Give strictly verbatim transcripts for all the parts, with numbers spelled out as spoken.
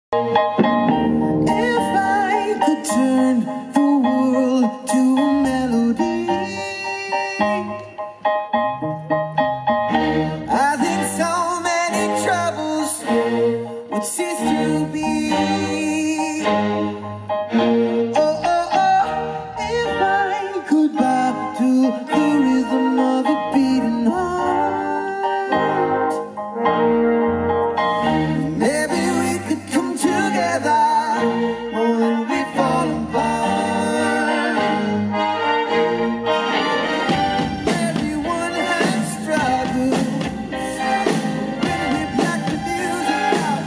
If I could turn the world to a melody, I think so many troubles would cease to be. Oh, oh, oh, if I could bow to the rhythm of a beating heart, maybe we could come together when we fall apart. Everyone has struggles when we black the music out.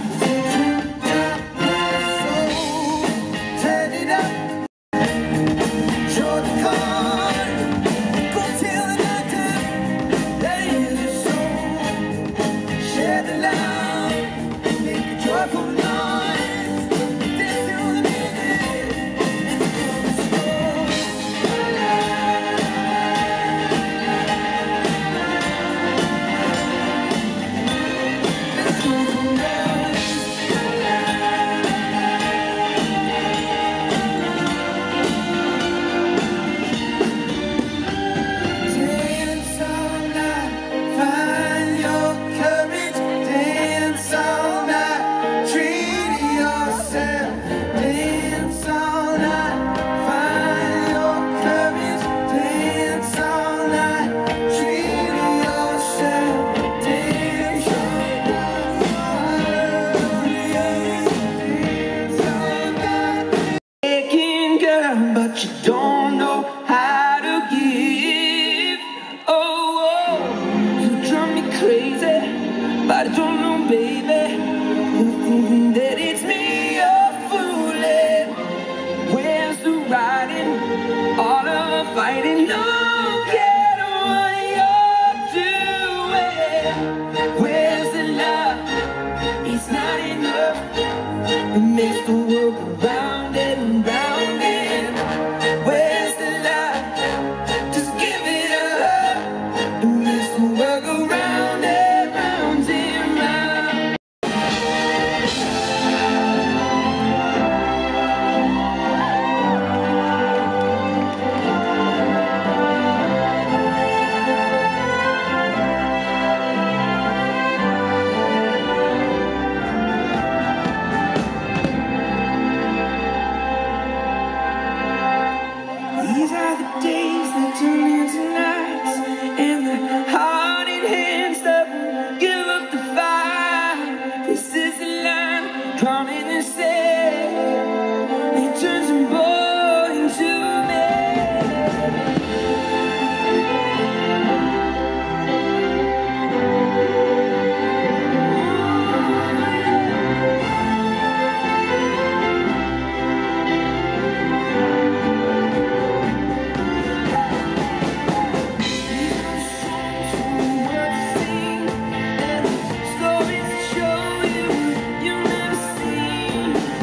So turn it up, show the card, go till the night time. Raise your soul, share the love, make a joyful noise. Dance to the music, it's going slow. Let's go for noise. Dance all night, find your courage. Dance all night, treat yourself. Dance all night, find your courage. Dance all night, treat yourself. Dance all night. Aching girl, but you don't know how to give. Oh, oh, you drive me crazy, but I don't know, baby. You're thinking that it's me you're fooling. Where's the riding? All of the fighting. Look at what you're doing. Where's the love? It's not enough. It makes the world go round and round and where's the love? Just give it up. It makes the world go round and round and round. These are the days that turn into nights, and the hearted hands that won't give up the fight. This is the line coming to say it turns a boy into a man. Stories show you you've never seen.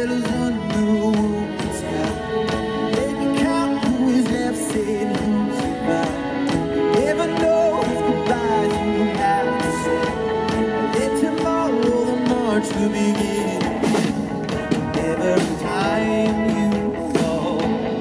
sailors under open sky. Let me count who is left, said who's survived. Never know if goodbyes you have to say. Let tomorrow the march will begin. Every time you fall,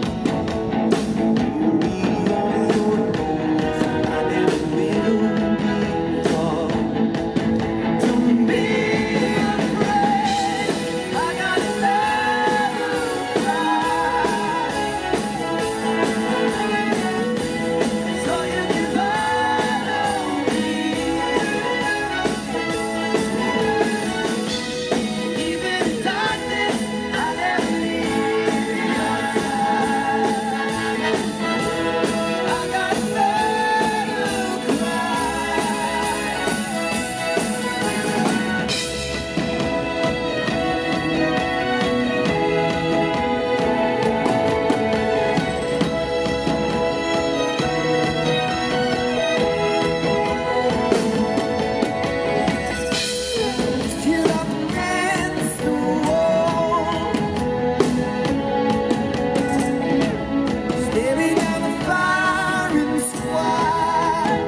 be on your toes. I never will be far. Don't be afraid. I got love to cry. So you can follow me. Even in darkness, I never leave your side. I got love to cry. Still up against the wall, staring down the firing squad.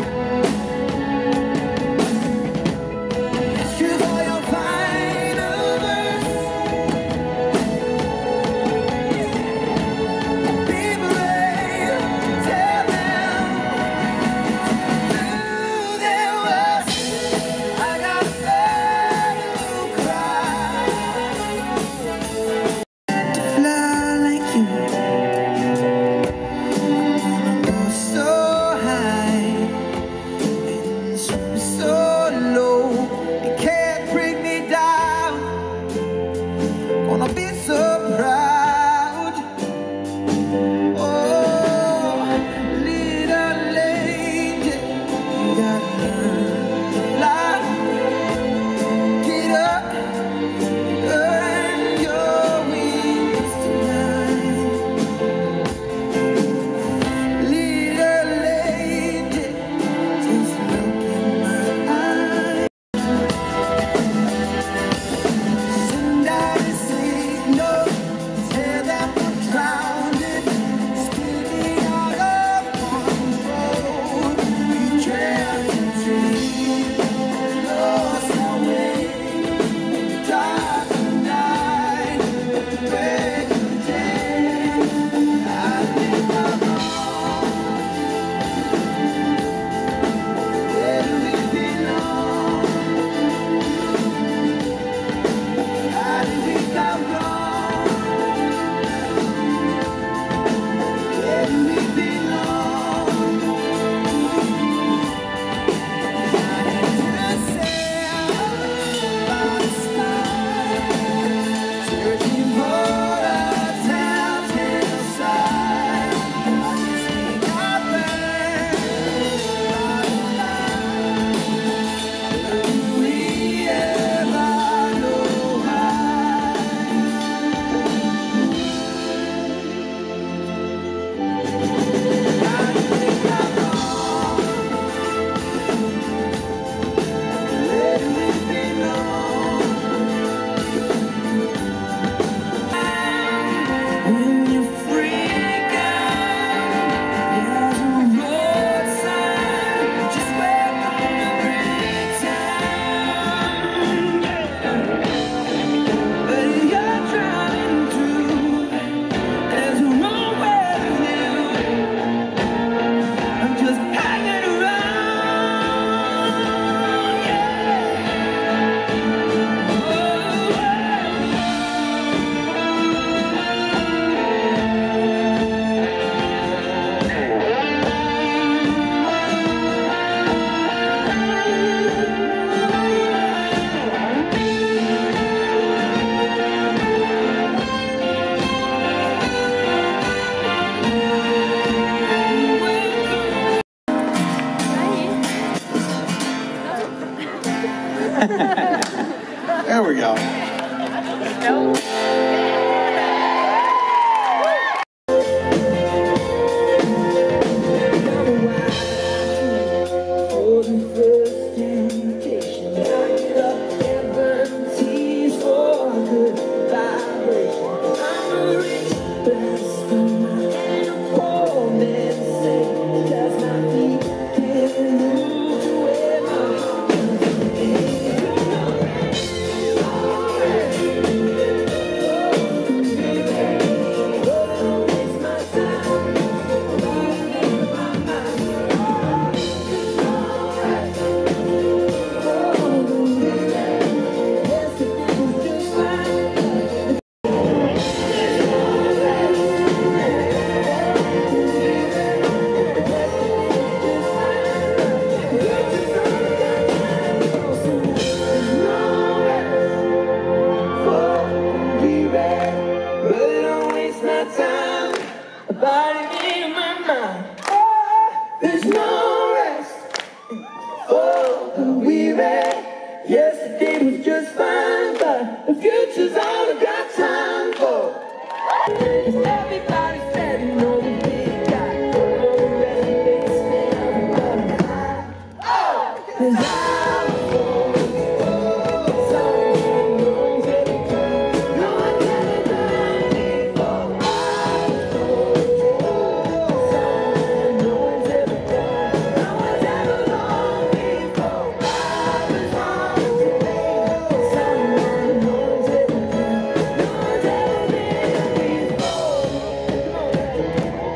Here's all your final verse. Be brave, tell them do their worst. I got love to cry. To fly like you, go so high and swim so low. You can't bring me down. Gonna be so proud. Oh, little angel, you gotta learn to fly. Get up, earn your wings tonight. Little angel, just look in my eyes. Send out a signal, tell them I'm drowning, spinning out of control. We drown in dreams, lost our way. Dark night, break of day. I think I'm wrong. Where do we belong? How did we go wrong? Where do we belong? Shining to sail by the sky, searching for a town's hillside. I just think I burned by the light. Do we ever know why? I think I'm wrong. Where do we belong? When you freak out, there's a road sign. Just wait on the great time. But you're trying to. There's a wrong way with you. I'm just hanging around. Yeah. Oh, There we go. For the first temptation, I got seventies for good vibration. about it in my mind. Oh, there's no rest for the weary. Yesterday was just fine, but the future's all I got time for. Everybody said, you know, the big guy. All the rest of it is everybody fine. Oh, 'cause I was born, someone knows everything. No one ever done before. I was born, someone knows everything. No one's ever known before. I was born today, someone knows everything. No one's ever been before.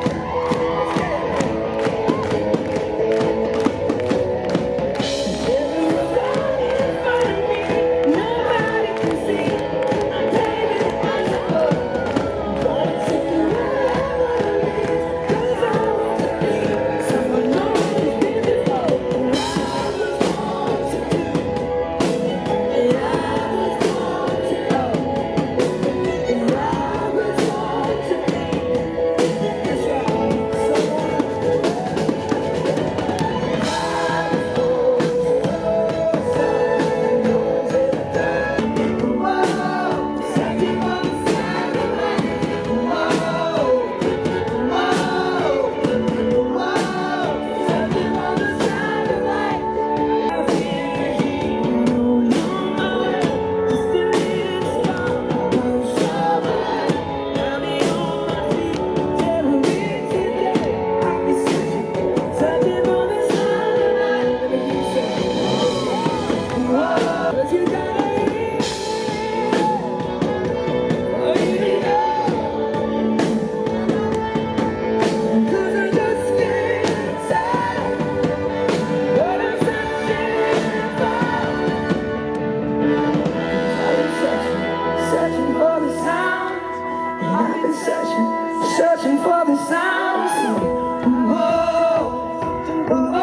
Searching for the sounds. Whoa, whoa,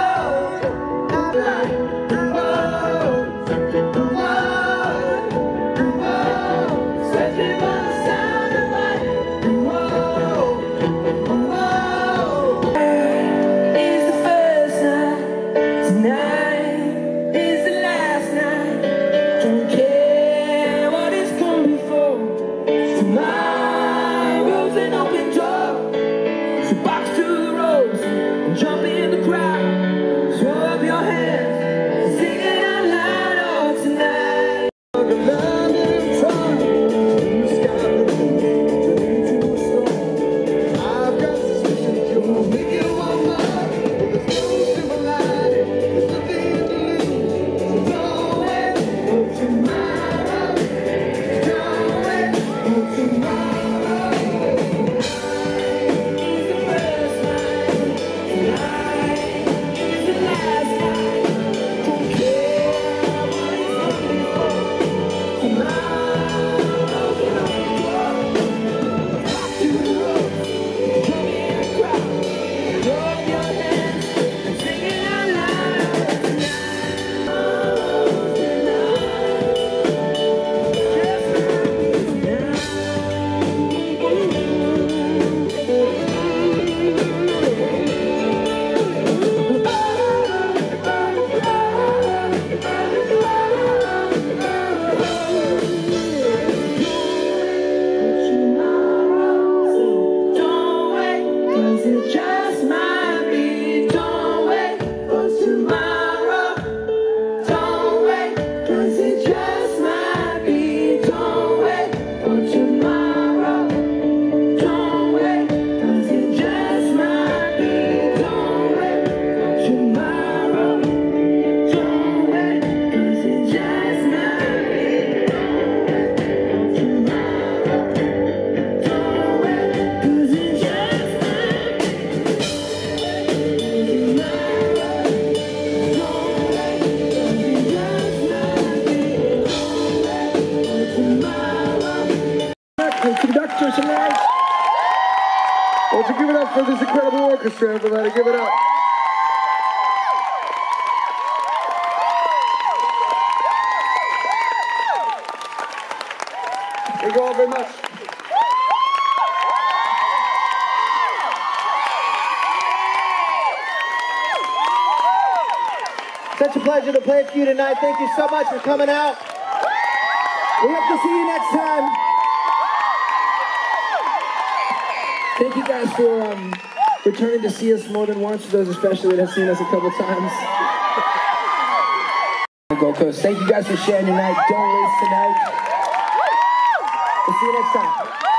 whoa, searching for the sound of life. Whoa, whoa. It's the first night, tonight is the last night. Don't care what it's come before. Tomorrow's an open door. So box to the ropes and jump in the crowd. Throw up your hands, sing it out loud. Oh, tonight. London time, the sky blue, turning to a storm. I've got suspicion that you'll make it one more. There's no silver lining, there's nothing to lose. So don't wait for tomorrow. Don't wait for tomorrow. Conductor tonight. Won't you give it up for this incredible orchestra, everybody? Give it up. Thank you all very much. Such a pleasure to play for you tonight. Thank you so much for coming out. We hope to see you next time. Thank you guys for um, returning to see us more than once, for those especially that have seen us a couple times. Gold Coast. Thank you guys for sharing your night. Don't waste tonight. We'll see you next time.